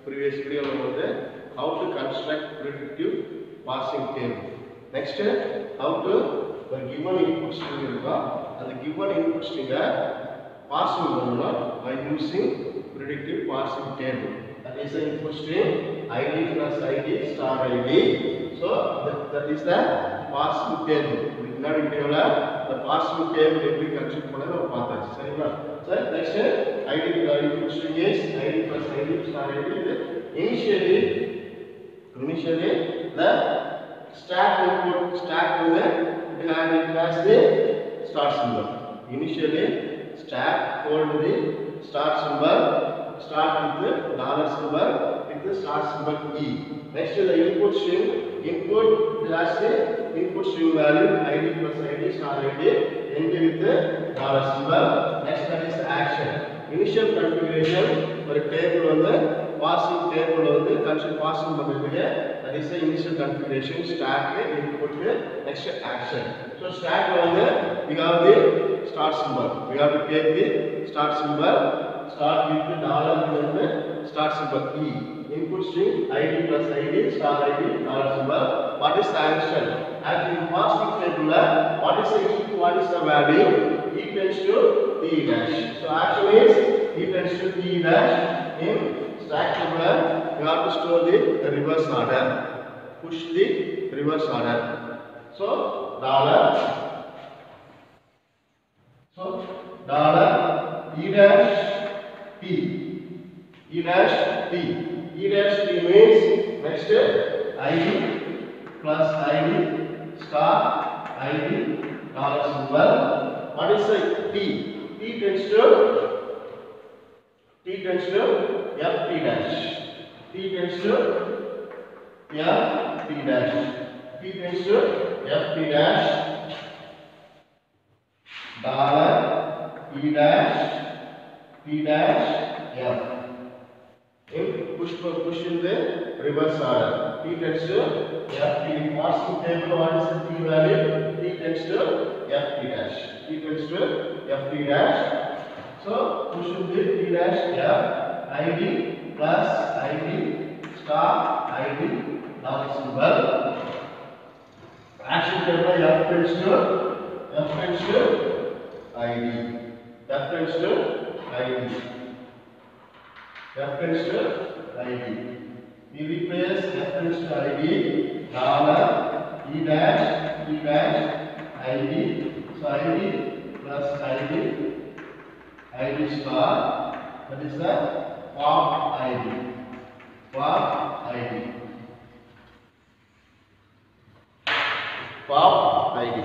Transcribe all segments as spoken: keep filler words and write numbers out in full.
previous video how to construct predictive parsing table. Next, how to the given input string and the given input string parsing by using predictive parsing table. That is the input string id plus id star id. So that, that is the parsing table. The parsing table will be constructed. So next, id input string is id plus id star id. Initially, initially the stack input stack will and it has the start symbol. Initially, stack hold the start symbol. Start with the dollar symbol with the start symbol E. Next to the input string, input has the input string value id plus id star id end with the dollar symbol. Next that is the action. Initial configuration for a table on the parsing table on the control parsing பண்ணுங்க. That is the initial configuration stack input next action. So stack on the we have the start symbol. We have to take the start symbol. Start with the dollar and the start symbol E. Input string id plus id star id dollar symbol. What is the action? Actually, in parsing table, what is the E? What is the value? E tends to T dash. So action is E tends to T dash. In stack table, we have to store the, the reverse order. Push the reverse order. So dollar. So dollar E dash T. E dash T. E dash T means next id plus id star id dollar symbol. What is the T? T tends to T tends to F T dash. T tends to F T dash. T tends to F T dash. Dollar E dash T dash F. In push for push in the reverse order. T tends to F T. Parsing table, what is the T value? T tends to F T dash. T tends to F T dash. So push in the T dash F id plus id star id dollar symbol. Action table F tends to F tends to id. F tends to id. F tends to id. We replace F tends to id dollar E dash E dash id. So id plus id id star. That is the pop id. Pop id. Pop id.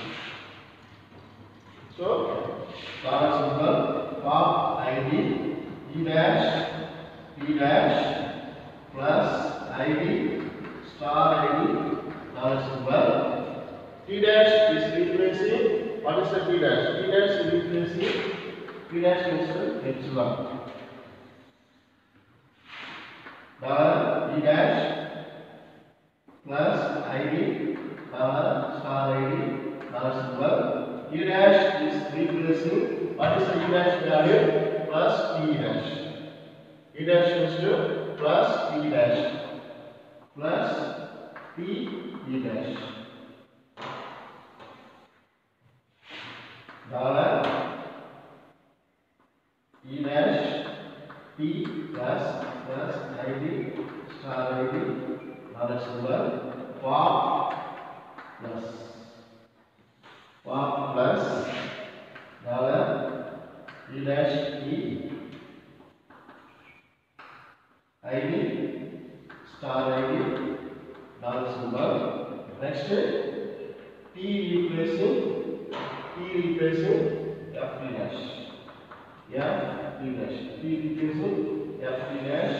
So dollar symbol pop id E dash T dash plus id star id dollar symbol. T dash is replacing. What is the T dash? T dash is replacing T dash means epsilon. Dollar E dash plus id dollar star id dollar symbol. E dash is replacing. What is the E dash value? Plus T dash. E dash is to plus T dash plus T E dash. Dollar E dash T plus plus id star id dollar symbol pop plus pop plus dollar E dash T id star id dollar symbol. Next T replacing T replacing F T dash. Yeah, T dash. T replacing F T dash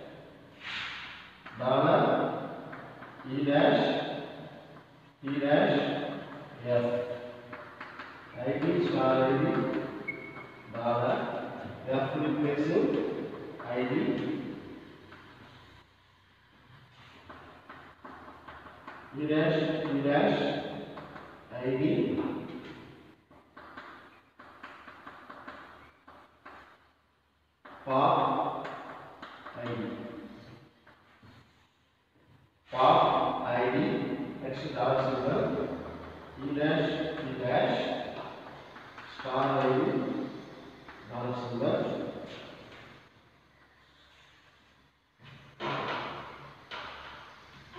dollar E dash T dash F id star id dollar F replacing id E dash E dash id pop id.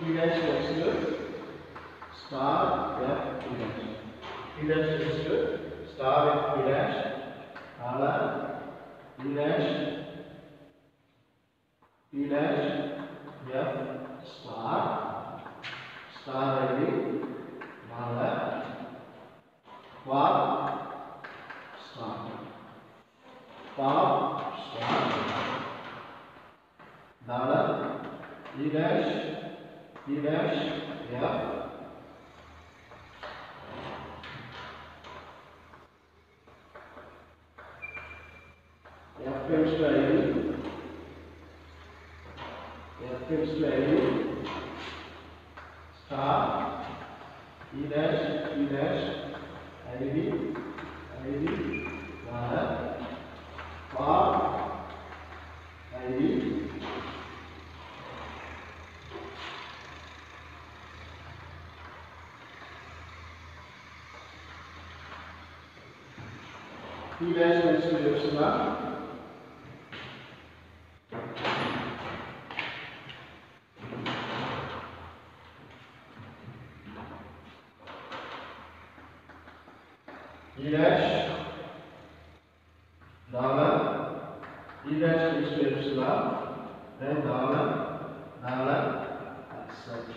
T dash tends to star F T dash. T dash tends to star F T dash. Dollar T dash T dash F star star I D dollar pop star pop star dollar T dash T dash F F tends to I D F tends to I D star E dash E dash I D I D dollar pop I D T dash tends to epsilon E dash dollar E dash tends to epsilon then dollar dollar accept.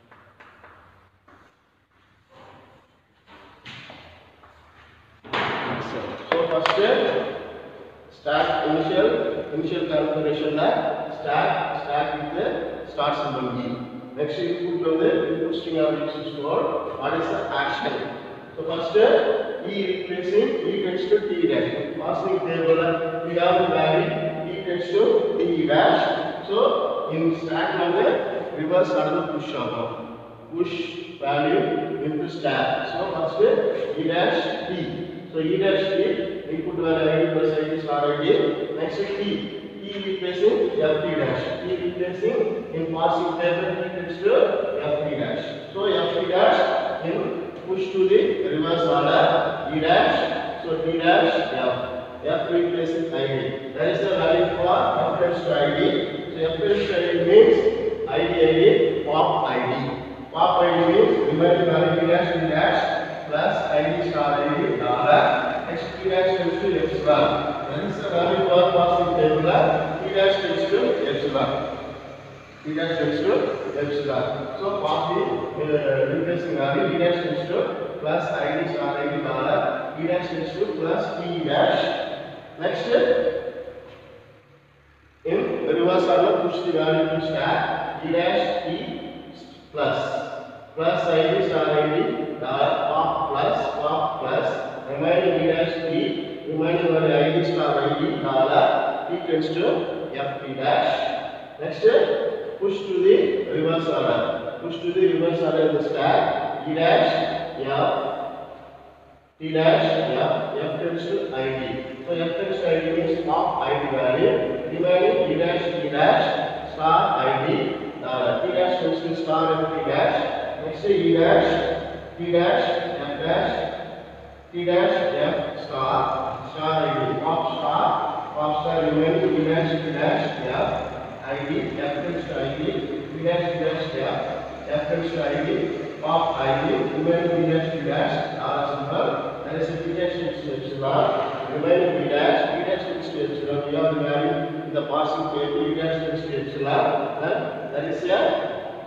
So first stack initial initial configuration stack stack with the start symbol E. Next input on the input string are used for what is the action. So first E replacing E tends to T dash. Parsing table we have the value E tends to T dash. So in stack number reverse order push out push value into stack. So first E dash T. So E dash T input value I D plus I D star I D. Next T E replacing F T dash. E replacing in parsing table E tends to F T dash. So F T dash in push to the reverse order E dash. So T dash F. F replacing I D. That is the value for F tends to I D. So F tends to I D means I D I D pop I D. Pop I D means remaining value T dash T dash plus I D star I D dollar. Next T dash tends to epsilon. That is the value for passing table. T dash tends to epsilon. T dash tends to epsilon. So pop the uh, replacing value T dash tends to plus I D star I D dollar. T dash tends to plus T dash. Next in reverse order push the value to stack T dash T plus plus I D star I D dollar pop plus pop plus remaining T dash T remaining value I D star I D dollar T tends to F T dash. Next push to the reverse order push to the reverse order in the stack T dash F T dash F F tends to I D. So F tends to I D means pop I D value remaining T dash T dash star I D dollar. T dash tends to star F T dash. Next E dash T dash F dash T dash F star star I D pop star pop star remaining T dash T dash F I D F tends to I D T dash T dash F F tends to I D pop I D remaining T dash T dash dollar symbol. That is T dash tends to epsilon remaining T dash T dash tends to epsilon. We have the value in the passing table T dash tends to epsilon. Then that is a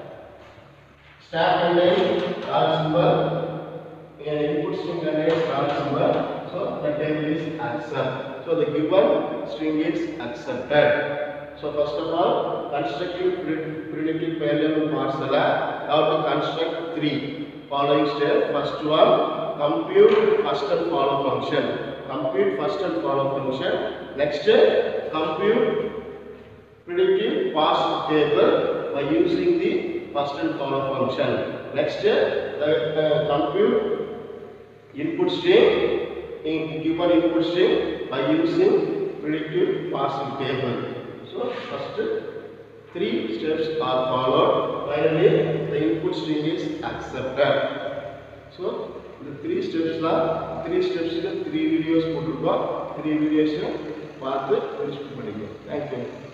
stack contains dollar symbol, input string contains dollar symbol. So the table is accept. So the given string is accepted. So first of all, constructing predictive parallel parser, how to construct three following steps. First one, compute first and follow function. Compute first and follow function. Next, compute predictive parse table by using the first and follow function. Next, the, the compute input string in given input string by using predictive parsing table. So first three steps are followed. Finally, the input string is accepted. So the three steps are three steps in three videos. Three videos. Thank you.